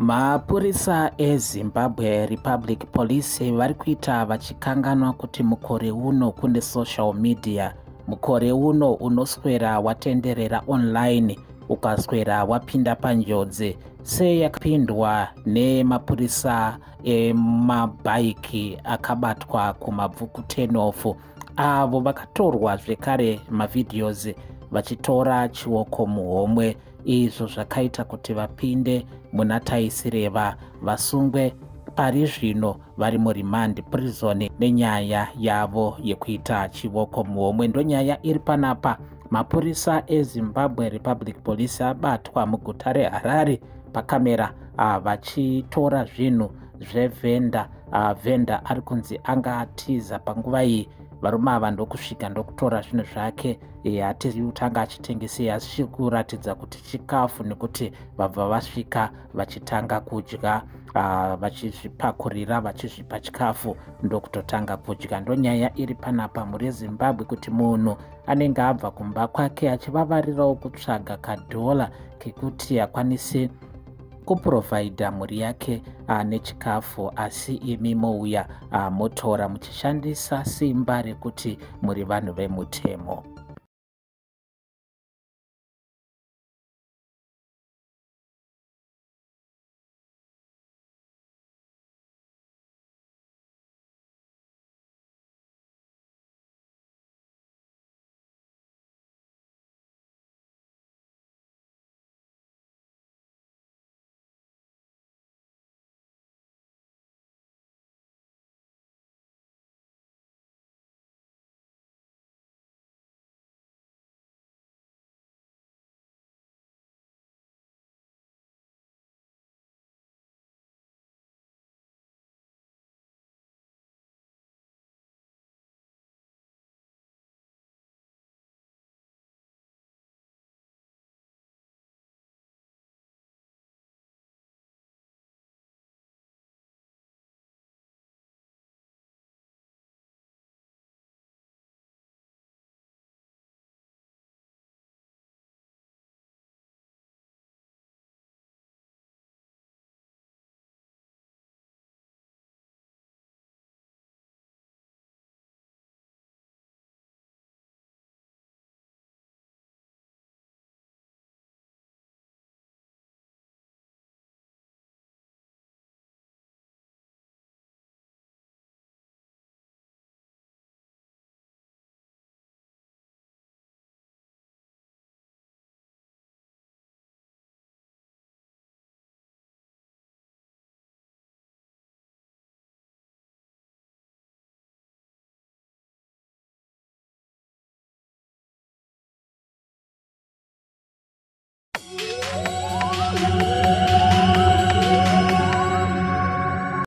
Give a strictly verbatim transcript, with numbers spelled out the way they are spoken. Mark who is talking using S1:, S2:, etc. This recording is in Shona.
S1: Mapurisa eZimbabwe Republic Police vari kuita vachikanganwa kuti mukore uno kune social media, mukore uno unoswera watenderera online ukaswera wapinda panjodzi seyakapindwa nemapurisa emabhaiki akabatwa kumabvuku tenofu avo vakatorwa zvekare mavidheos vachitora chioko muhomwe. Izvo zvakaita kuti vapinde muna taisireva vasungwe pari zvino vari murimandi prison nenyaya yavo yekuita chioko muhomwe. Ndonyaya iri panapa. Mapurisa eZimbabwe Republic Police abatwa muguta reHarare pakamera vachitora zvinhu zvevhenda. Vhenda ari kunzi anga atiza panguva iyi. Varume ava ndokusvika ndokutora zvinhu zvake. Hatizi kutanga achitengesa asi kuratidza kuti chikafu nekuti vabva vasvika vachitanga kudya, vachizvipakurira vachizvipa chikafu ndokutotanga kudya. Ndonyaya iri panapa muri Zimbabwe kuti munhu anenge abva kumba kwake achivavarirawo kutsvaga kadhola kekuti akwanise kuprovhaidha mhuri yake nechikafu, asi imi mouya motora muchishandisa simba rekuti muri vanhu vemutemo.